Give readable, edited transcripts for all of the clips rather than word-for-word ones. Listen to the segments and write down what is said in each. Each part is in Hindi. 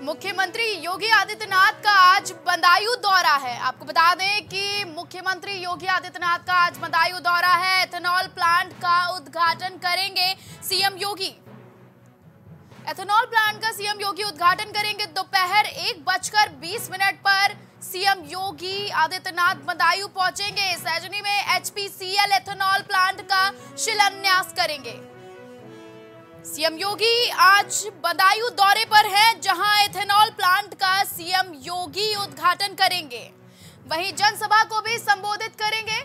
मुख्यमंत्री योगी आदित्यनाथ का आज बदायूं दौरा है। आपको बता दें कि मुख्यमंत्री योगी आदित्यनाथ का आज बदायूं दौरा है। एथेनॉल प्लांट का उद्घाटन करेंगे सीएम योगी। एथेनॉल प्लांट का सीएम योगी उद्घाटन करेंगे। दोपहर 1:20 पर सीएम योगी आदित्यनाथ बदायूं पहुंचेंगे। सैजनी में एचपीसीएल एथेनॉल प्लांट का शिलान्यास करेंगे। सीएम योगी आज बदायूं दौरे पर हैं, जहां एथेनॉल प्लांट का सीएम योगी उद्घाटन करेंगे। वहीं जनसभा को भी संबोधित करेंगे।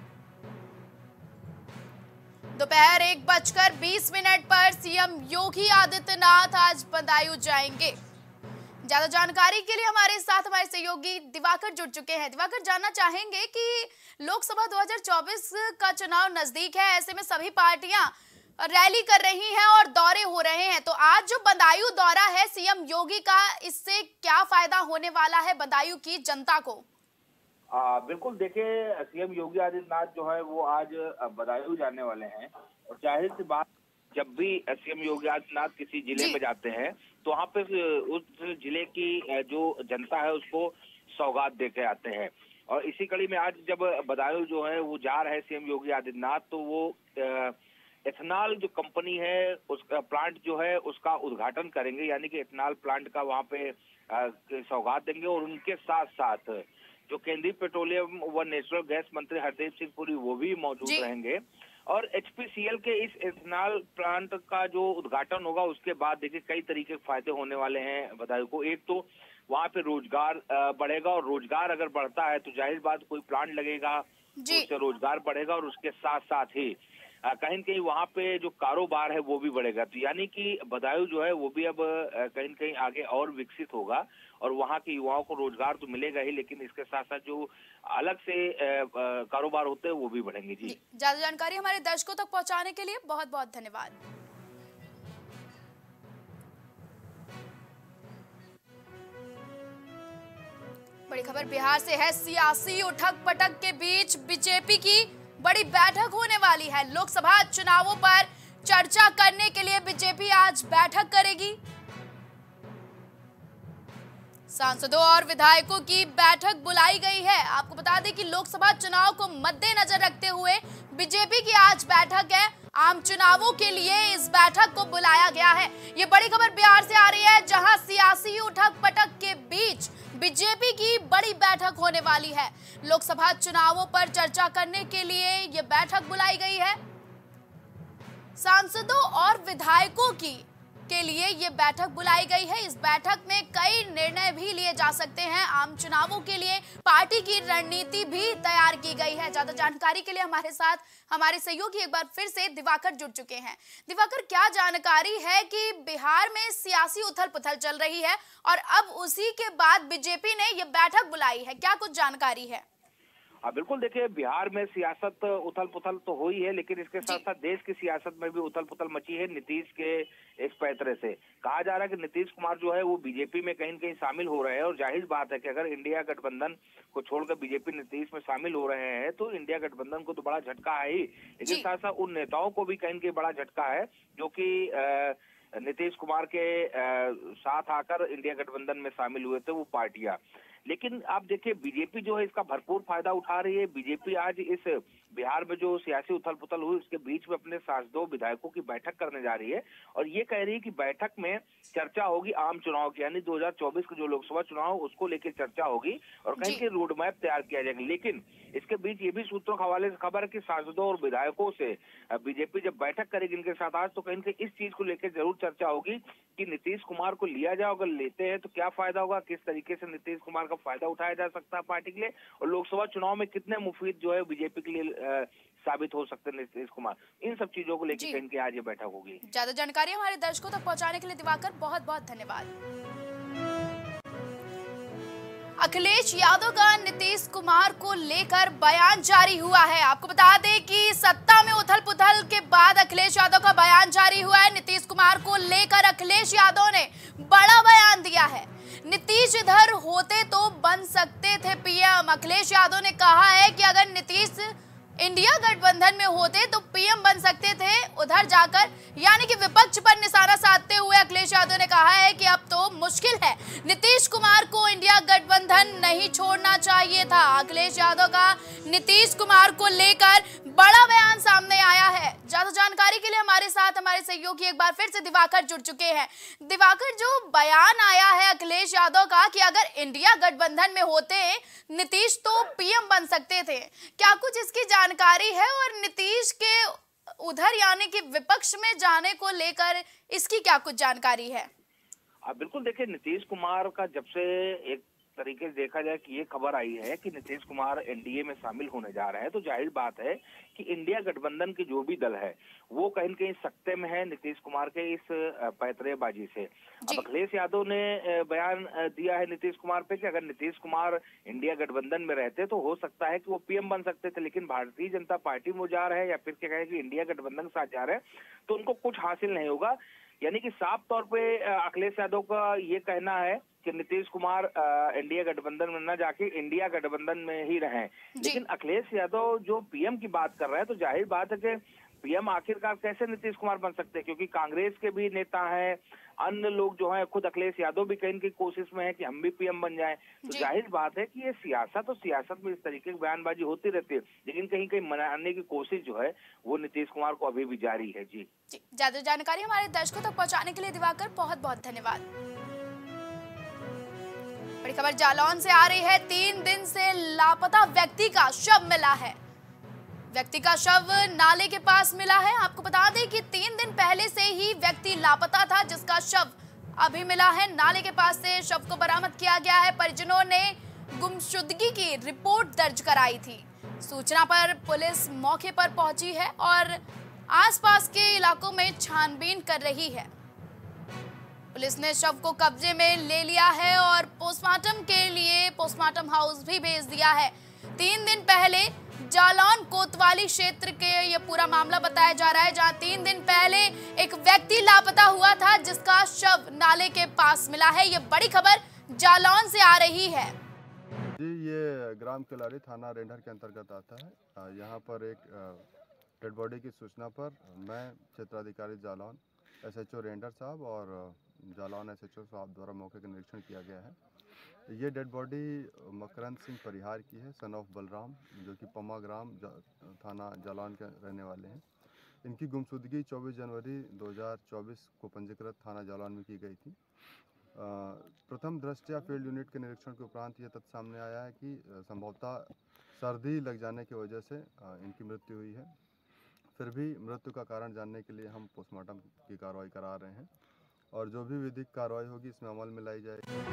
दोपहर 1:20 पर सीएम योगी आदित्यनाथ आज बदायूं जाएंगे। ज्यादा जानकारी के लिए हमारे साथ हमारे सहयोगी दिवाकर जुड़ चुके हैं। दिवाकर, जानना चाहेंगे कि लोकसभा 2024 का चुनाव नजदीक है, ऐसे में सभी पार्टियां रैली कर रही हैं और दौरे हो रहे हैं, तो आज जो बदायूं दौरा है सीएम योगी का, इससे क्या फायदा होने वाला है बदायूं की जनता को? बिल्कुल, देखिए सीएम योगी आदित्यनाथ जो है वो आज बदायूं जाने वाले हैं और जाहिर सी बात, जब भी सीएम योगी आदित्यनाथ किसी जिले में जाते हैं तो वहाँ पे उस जिले की जो जनता है उसको सौगात दे के आते हैं। और इसी कड़ी में आज जब बदायूं जो है वो जा रहे हैं सीएम योगी आदित्यनाथ, तो वो एथेनॉल जो कंपनी है उसका प्लांट जो है उसका उद्घाटन करेंगे, यानी कि एथेनॉल प्लांट का वहाँ पे सौगात देंगे। और उनके साथ साथ जो केंद्रीय पेट्रोलियम व नेचुरल गैस मंत्री हरदीप सिंह पुरी वो भी मौजूद रहेंगे। और एचपीसीएल के इस एथेनॉल प्लांट का जो उद्घाटन होगा उसके बाद देखिए कई तरीके के फायदे होने वाले हैं बदायूं को। एक तो वहाँ पे रोजगार बढ़ेगा, और रोजगार अगर बढ़ता है तो जाहिर बात कोई प्लांट लगेगा तो उससे रोजगार बढ़ेगा, और उसके साथ साथ ही कहीं न कहीं वहाँ पे जो कारोबार है वो भी बढ़ेगा। तो यानी कि बदायूं जो है वो भी अब कहीं न कहीं आगे और विकसित होगा, और वहाँ के युवाओं को रोजगार तो मिलेगा ही, लेकिन इसके साथ साथ जो अलग से कारोबार होते हैं वो भी बढ़ेंगे। जी, ज्यादा जानकारी हमारे दर्शकों तक पहुँचाने के लिए बहुत बहुत धन्यवाद। बड़ी खबर बिहार से है। सियासी उठक पटक के बीच बीजेपी की बड़ी बैठक होने वाली है। लोकसभा चुनावों पर चर्चा करने के लिए बीजेपी आज बैठक करेगी। सांसदों और विधायकों की बैठक बुलाई गई है। आपको बता दें कि लोकसभा चुनाव को मद्देनजर रखते हुए बीजेपी की आज बैठक है। आम चुनावों के लिए इस बैठक को बुलाया गया है। ये बड़ी खबर बिहार से आ रही है, जहां सियासी उठक पटक के बीच बीजेपी की बड़ी बैठक होने वाली है। लोकसभा चुनावों पर चर्चा करने के लिए ये बैठक बुलाई गई है। सांसदों और विधायकों के लिए ये बैठक बुलाई गई है। इस बैठक में कई निर्णय भी लिए जा सकते हैं। आम चुनावों के लिए पार्टी की रणनीति भी तैयार की गई है। ज्यादा जानकारी के लिए हमारे साथ हमारे सहयोगी एक बार फिर से दिवाकर जुड़ चुके हैं। दिवाकर, क्या जानकारी है कि बिहार में सियासी उथल पुथल चल रही है और अब उसी के बाद बीजेपी ने ये बैठक बुलाई है, क्या कुछ जानकारी है? बिल्कुल, देखिए बिहार में सियासत उथल पुथल तो हुई है, लेकिन इसके साथ साथ देश की सियासत में भी उथल पुथल मची है। नीतीश के एक पैतरे से कहा जा रहा है कि नीतीश कुमार जो है वो बीजेपी में कहीं न कहीं शामिल हो रहे हैं, और जाहिर बात है कि अगर इंडिया गठबंधन को छोड़कर बीजेपी नीतीश में शामिल हो रहे हैं तो इंडिया गठबंधन को तो बड़ा झटका है ही, लेकिन साथ साथ उन नेताओं को भी कहीं न कहीं बड़ा झटका है जो कि नीतीश कुमार के साथ आकर इंडिया गठबंधन में शामिल हुए थे वो पार्टियां। लेकिन आप देखिए बीजेपी जो है इसका भरपूर फायदा उठा रही है। बीजेपी आज इस बिहार में जो सियासी उथल पुथल हुई उसके बीच में अपने सांसदों विधायकों की बैठक करने जा रही है, और ये कह रही है कि बैठक में चर्चा होगी आम चुनाव की, यानी 2024 के जो लोकसभा चुनाव उसको लेकर चर्चा होगी और कहीं के रोड मैप तैयार किया जाएगा। लेकिन इसके बीच ये भी सूत्रों के हवाले से खबर है कि सांसदों और विधायकों से बीजेपी जब बैठक करेगी इनके साथ आज, तो कहीं इस चीज को लेकर जरूर चर्चा होगी कि नीतीश कुमार को लिया जाए, अगर लेते हैं तो क्या फायदा होगा, किस तरीके से नीतीश कुमार का फायदा उठाया जा सकता है पार्टी के लिए, और लोकसभा चुनाव में कितने मुफीद जो है बीजेपी के लिए साबित हो सकते हैं नीतीश कुमार। इन सब चीजों को लेकर कहीं के आज ये बैठक होगी। ज्यादा जानकारी हमारे दर्शकों तक पहुंचाने के लिए दिवाकर बहुत बहुत धन्यवाद। अखिलेश यादव का नीतीश कुमार को लेकर बयान जारी हुआ है। आपको बता दें कि सत्ता में उथल पुथल के बाद अखिलेश यादव का बयान जारी हुआ है। नीतीश कुमार को लेकर अखिलेश यादव ने बड़ा बयान दिया है। नीतीश इधर होते तो बन सकते थे पीएम। अखिलेश यादव ने कहा है कि अगर नीतीश इंडिया गठबंधन में होते तो पीएम बन सकते थे उधर जाकर, यानी कि विपक्ष पर निशाना साधते हुए अखिलेश यादव ने कहा है कि अब तो मुश्किल है, नीतीश कुमार को इंडिया गठबंधन नहीं छोड़ना चाहिए था। अखिलेश यादव का नीतीश कुमार को लेकर बड़ा बयान सामने आया है। ज्यादा जानकारी के लिए हमारे साथ हमारे सहयोगी एक बार फिर से दिवाकर जुड़ चुके हैं। दिवाकर, जो बयान आया है अखिलेश यादव का कि अगर इंडिया गठबंधन में होते नीतीश तो पीएम बन सकते थे, क्या कुछ इसकी जानकारी है? और नीतीश के उधर यानी कि विपक्ष में जाने को लेकर इसकी क्या कुछ जानकारी है? बिल्कुल, देखिए नीतीश कुमार का जब से एक तरीके से देखा जाए कि ये खबर आई है कि नीतीश कुमार एनडीए में शामिल होने जा रहे हैं, तो जाहिर बात है कि इंडिया गठबंधन के जो भी दल है वो कहीं न कहीं सकते में है नीतीश कुमार के इस पैतरेबाजी से। अब अखिलेश यादव ने बयान दिया है नीतीश कुमार पे कि अगर नीतीश कुमार इंडिया गठबंधन में रहते तो हो सकता है कि वो पीएम बन सकते थे, लेकिन भारतीय जनता पार्टी में जा रहे हैं या फिर क्या कहें कि इंडिया गठबंधन के साथ जा रहे हैं तो उनको कुछ हासिल नहीं होगा। यानी कि साफ तौर पे अखिलेश यादव का ये कहना है कि नीतीश कुमार इंडिया गठबंधन में न जाके इंडिया गठबंधन में ही रहें। लेकिन अखिलेश यादव जो पीएम की बात कर रहे हैं तो जाहिर बात है कि पीएम आखिरकार कैसे नीतीश कुमार बन सकते हैं, क्योंकि कांग्रेस के भी नेता हैं, अन्य लोग जो हैं, खुद अखिलेश यादव भी कहीं की कोशिश में है कि हम भी पीएम बन जाएं। तो जाहिर बात है कि ये सियासत और सियासत में इस तरीके की बयानबाजी होती रहती है, लेकिन कहीं कहीं मनाने की कोशिश जो है वो नीतीश कुमार को अभी भी जारी है। जी, ज्यादा जानकारी हमारे दर्शकों तक पहुँचाने के लिए दिवाकर बहुत बहुत धन्यवाद। बड़ी खबर जालौन से आ रही है। 3 दिन से लापता व्यक्ति का शव मिला है। व्यक्ति का शव नाले के पास मिला है। आपको बता दें कि 3 दिन पहले से ही व्यक्ति लापता था, जिसका शव अभी मिला है। नाले के पास से शव को बरामद किया गया है। परिजनों ने गुमशुदगी की रिपोर्ट दर्ज कराई थी। सूचना पर पुलिस मौके पर पहुंची है और आसपास के इलाकों में छानबीन कर रही है। पुलिस ने शव को कब्जे में ले लिया है और पोस्टमार्टम के लिए पोस्टमार्टम हाउस भी भेज दिया है। 3 दिन पहले जालौन कोतवाली क्षेत्र के ये पूरा मामला बताया जा रहा है, जहां 3 दिन पहले एक व्यक्ति लापता हुआ था, जिसका शव नाले के पास मिला है। ये बड़ी खबर जालौन से आ रही है। जी, ये ग्राम किलारी थाना रेंडर के अंतर्गत आता है। यहाँ पर एक डेड बॉडी की सूचना पर मैं क्षेत्राधिकारी जालौन एसएचओ रेंडर साहब और जालौन एसएचओ साहब द्वारा मौके का निरीक्षण किया गया है। ये डेड बॉडी मकरंद सिंह परिहार की है, सन ऑफ बलराम, जो कि पम्मा ग्राम थाना जालौन के रहने वाले हैं। इनकी गुमशुदगी 24 जनवरी 2024 को पंजीकृत थाना जालौन में की गई थी। प्रथम दृष्टया फील्ड यूनिट के निरीक्षण के उपरांत यह तथ्य सामने आया है कि संभवतः सर्दी लग जाने की वजह से इनकी मृत्यु हुई है। फिर भी मृत्यु का कारण जानने के लिए हम पोस्टमार्टम की कार्रवाई करा रहे हैं और जो भी विधिक कार्रवाई होगी इसमें अमल में लाई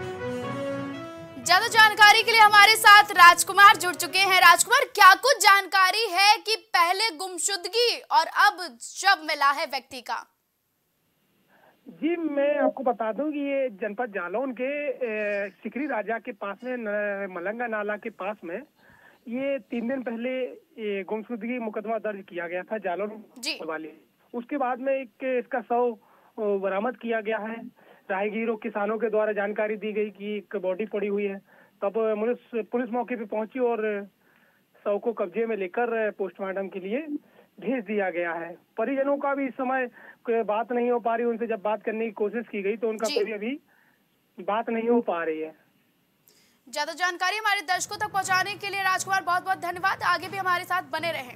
जाएगी। ज्यादा जानकारी के लिए हमारे साथ राजकुमार जुड़ चुके हैं। राजकुमार, क्या कुछ जानकारी है कि पहले गुमशुदगी और अब शव मिला है व्यक्ति का? जी, मैं आपको बता दूं कि ये जनपद जालौन के सिकरी राजा के पास में मलंगा नाला के पास में ये 3 दिन पहले ये गुमशुदगी मुकदमा दर्ज किया गया था जालौन वाले। उसके बाद में एक इसका शव बरामद किया गया है। राहगीरों किसानों के द्वारा जानकारी दी गई कि एक बॉडी पड़ी हुई है। तब पुलिस मौके पे पहुंची और शव को कब्जे में लेकर पोस्टमार्टम के लिए भेज दिया गया है। परिजनों का भी इस समय कोई बात नहीं हो पा रही। उनसे जब बात करने की कोशिश की गई तो उनका कोई अभी बात नहीं हो पा रही है। ज्यादा जानकारी हमारे दर्शकों तक पहुंचाने के लिए राजकुमार बहुत बहुत धन्यवाद। आगे भी हमारे साथ बने रहें।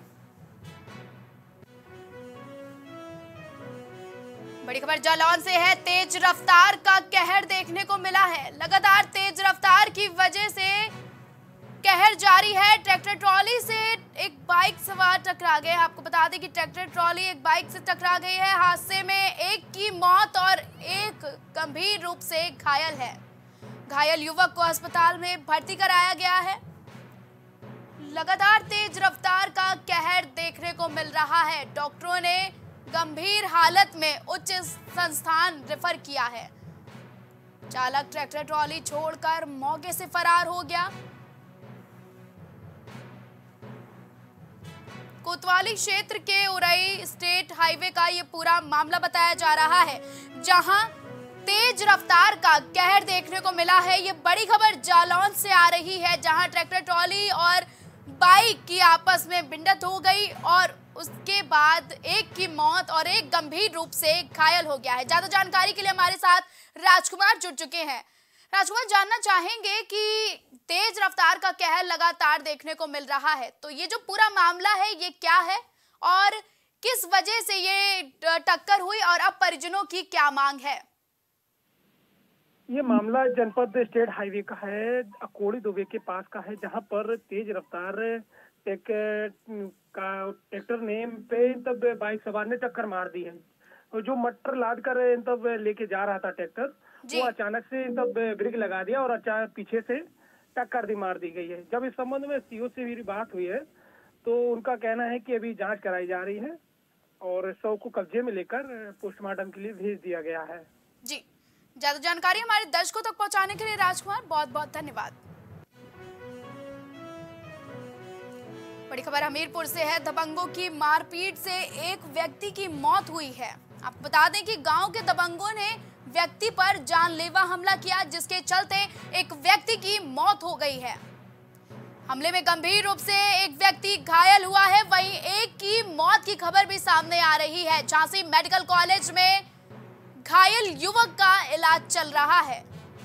बड़ी खबर जालौन से है। तेज रफ्तार का कहर देखने को मिला है। लगातार तेज रफ्तार की वजह से कहर जारी है। ट्रैक्टर ट्रॉली से एक बाइक सवार टकरा गए। आपको बता दें कि ट्रैक्टर ट्रॉली एक बाइक से टकरा गई है। हादसे में एक की मौत और एक गंभीर रूप से घायल है। घायल युवक को अस्पताल में भर्ती कराया गया है। लगातार तेज रफ्तार का कहर देखने को मिल रहा है। डॉक्टरों ने गंभीर हालत में उच्च संस्थान रेफर किया है। चालक ट्रैक्टर ट्रॉली छोड़कर मौके से फरार हो गया। कोतवाली क्षेत्र के उरई स्टेट हाईवे का ये पूरा मामला बताया जा रहा है, जहां तेज रफ्तार का कहर देखने को मिला है। ये बड़ी खबर जालौन से आ रही है, जहां ट्रैक्टर ट्रॉली और बाइक की आपस में भिड़ंत हो गई और उसके बाद एक की मौत और एक गंभीर रूप से घायल हो गया है। ज्यादा जानकारी के लिए हमारे साथ राजकुमार जुड़ चुके हैं। राजकुमार, जानना चाहेंगे कि तेज रफ्तार का कहर लगातार देखने को मिल रहा है, तो ये जो पूरा मामला है ये क्या है और किस वजह से ये टक्कर हुई और अब परिजनों की क्या मांग है? ये मामला जनपद स्टेट हाईवे का है, अकोड़ी दुबे के पास का है, जहां पर तेज रफ्तार ट्रैक्टर ने पे तब बाइक सवार ने टक्कर मार दी है। और जो मटर लाद कर तब लेके जा रहा था ट्रैक्टर, वो अचानक से तब ब्रेक लगा दिया और अचानक पीछे से टक्कर मार दी गई है। जब इस संबंध में सीओ से भी बात हुई है तो उनका कहना है कि अभी जांच कराई जा रही है और शव को कब्जे में लेकर पोस्टमार्टम के लिए भेज दिया गया है। जी, ज्यादा जानकारी हमारे दर्शकों तक पहुंचाने के लिए राजकुमार बहुत बहुत धन्यवाद। बड़ी खबर हमीरपुर से है। दबंगों की मारपीट से एक व्यक्ति की मौत हुई है। आपको बता दें कि गांव के दबंगों ने व्यक्ति पर जानलेवा हमला किया, जिसके चलते एक व्यक्ति की मौत हो गई है। हमले में गंभीर रूप से एक व्यक्ति घायल हुआ है, वहीं एक की मौत की खबर भी सामने आ रही है। झांसी मेडिकल कॉलेज में घायल युवक का इलाज चल रहा है।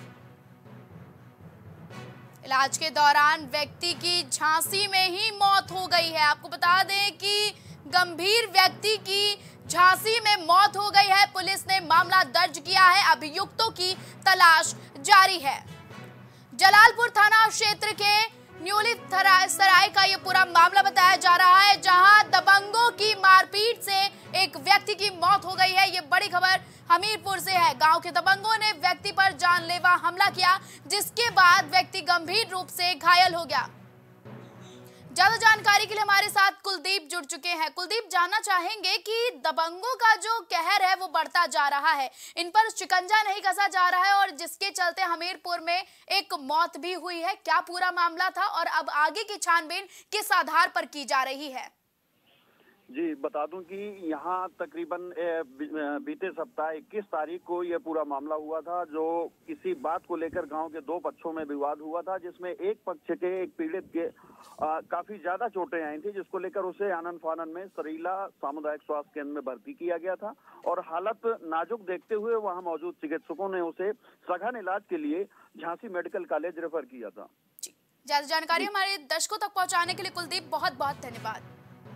इलाज के दौरान व्यक्ति की झांसी में ही मौत हो गई है। आपको बता दें कि गंभीर व्यक्ति की झांसी में मौत हो गई है। पुलिस ने मामला दर्ज किया है, अभियुक्तों की तलाश जारी है। जलालपुर थाना क्षेत्र के न्यूली सराय का ये पूरा मामला बताया जा रहा है, जहां दबंगों की मारपीट से एक व्यक्ति की मौत हो गई है। ये बड़ी खबर हमीरपुर से है। गांव के दबंगों ने व्यक्ति पर जानलेवा हमला किया, जिसके बाद व्यक्ति गंभीर रूप से घायल हो गया। ज्यादा जानकारी के लिए हमारे साथ कुलदीप जुड़ चुके हैं। कुलदीप, जानना चाहेंगे कि दबंगों का जो कहर है वो बढ़ता जा रहा है, इन पर शिकंजा नहीं कसा जा रहा है और जिसके चलते हमीरपुर में एक मौत भी हुई है। क्या पूरा मामला था और अब आगे की छानबीन किस आधार पर की जा रही है? जी, बता दूं कि यहाँ तकरीबन बीते सप्ताह 21 तारीख को यह पूरा मामला हुआ था, जो किसी बात को लेकर गांव के दो पक्षों में विवाद हुआ था, जिसमें एक पक्ष के एक पीड़ित के काफी ज्यादा चोटें आई थी, जिसको लेकर उसे आनन फानन में सरीला सामुदायिक स्वास्थ्य केंद्र में भर्ती किया गया था और हालत नाजुक देखते हुए वहां मौजूद चिकित्सकों ने उसे सघन इलाज के लिए झांसी मेडिकल कॉलेज रेफर किया था। ज्यादा जानकारी हमारे दर्शकों तक पहुंचाने के लिए कुलदीप बहुत बहुत धन्यवाद।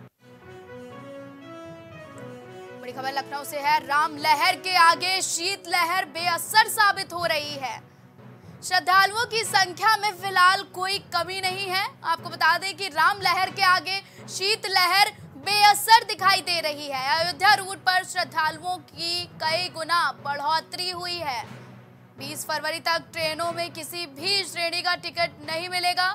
बड़ी खबर लखनऊ से है। राम लहर के आगे शीत लहर बेअसर साबित हो रही है। श्रद्धालुओं की संख्या में फिलहाल कोई कमी नहीं है। आपको बता दें कि राम लहर के आगे शीत लहर बेअसर दिखाई दे रही है। अयोध्या रूट पर श्रद्धालुओं की कई गुना बढ़ोतरी हुई है। 20 फरवरी तक ट्रेनों में किसी भी श्रेणी का टिकट नहीं मिलेगा।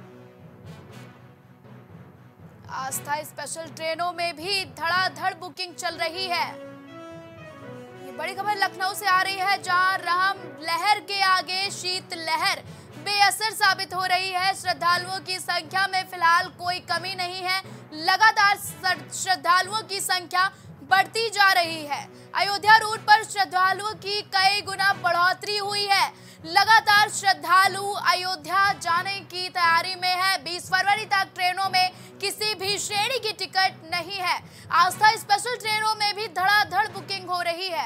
आस्था स्पेशल ट्रेनों में भी धड़ाधड़ बुकिंग चल रही है। ये बड़ी खबर लखनऊ से आ रही है, जहां राम लहर के आगे शीत लहर बेअसर साबित हो रही है। श्रद्धालुओं की संख्या में फिलहाल कोई कमी नहीं है। लगातार श्रद्धालुओं की संख्या बढ़ती जा रही है। अयोध्या रूट पर श्रद्धालुओं की कई गुना बढ़ोतरी हुई है। लगातार श्रद्धालु अयोध्या जाने की तैयारी में है। 20 फरवरी तक ट्रेनों में किसी भी श्रेणी की टिकट नहीं है। आस्था स्पेशल ट्रेनों में भी धड़ाधड़ बुकिंग हो रही है।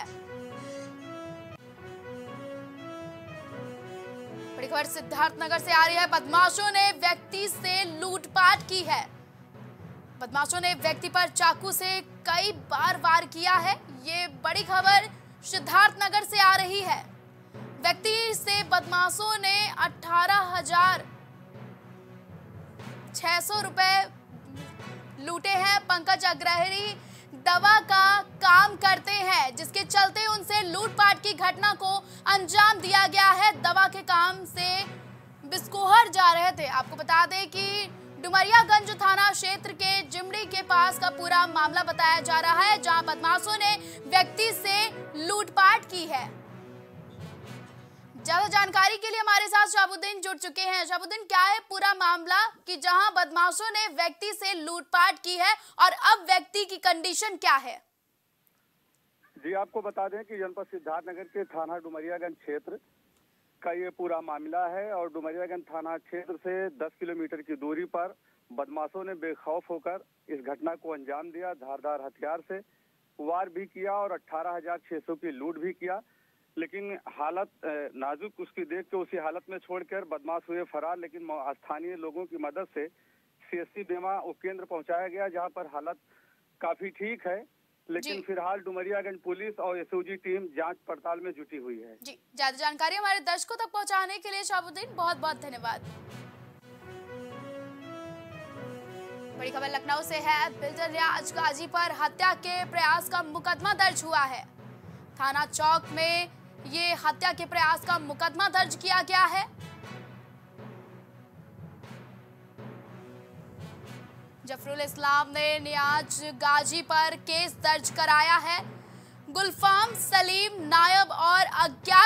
बड़ी खबर सिद्धार्थनगर से आ रही है। बदमाशों ने व्यक्ति से लूटपाट की है। बदमाशों ने व्यक्ति पर चाकू से कई बार वार किया है। ये बड़ी खबर सिद्धार्थनगर से आ रही है। व्यक्ति से बदमाशों ने 18,600 रुपए लूटे हैं। पंकज अग्रहरी दवा का काम करते हैं, जिसके चलते उनसे लूटपाट की घटना को अंजाम दिया गया है। दवा के काम से बिस्कोहर जा रहे थे। आपको बता दें कि डुमरियागंज थाना क्षेत्र के जिमड़ी के पास का पूरा मामला बताया जा रहा है, जहां बदमाशों ने व्यक्ति से लूटपाट की है। ज्यादा जानकारी के लिए हमारे साथ शहाबुद्दीन जुड़ चुके हैं। शहाबुद्दीन, क्या है पूरा मामला कि जहां बदमाशों ने व्यक्ति से लूटपाट की है और अब व्यक्ति की कंडीशन क्या है? जी, आपको बता दें कि जनपद सिद्धार्थनगर के थाना डुमरियागंज क्षेत्र का ये पूरा मामला है और डुमरियागंज थाना क्षेत्र से 10 किलोमीटर की दूरी पर बदमाशों ने बेखौफ होकर इस घटना को अंजाम दिया। धारदार हथियार से वार भी किया और 18,600 की लूट भी किया, लेकिन हालत नाजुक उसकी देख के उसी हालत में छोड़कर बदमाश हुए फरार। लेकिन स्थानीय लोगों की मदद से CSC बेमा उपकेंद्र पहुंचाया गया, जहां पर हालत काफी ठीक है। लेकिन फिलहाल डुमरियागंज पुलिस और SOG टीम जांच पड़ताल में जुटी हुई है। जी, ज्यादा जानकारी हमारे दर्शकों तक पहुंचाने के लिए शहाबुद्दीन बहुत बहुत धन्यवाद। बड़ी खबर लखनऊ से है। बिल्डर रियाज गाजी पर हत्या के प्रयास का मुकदमा दर्ज हुआ है। थाना चौक में ये हत्या के प्रयास का मुकदमा दर्ज किया गया है। जफरुल इस्लाम ने नियाज गाजी पर केस दर्ज कराया है। गुलफाम सलीम नायब और अज्ञात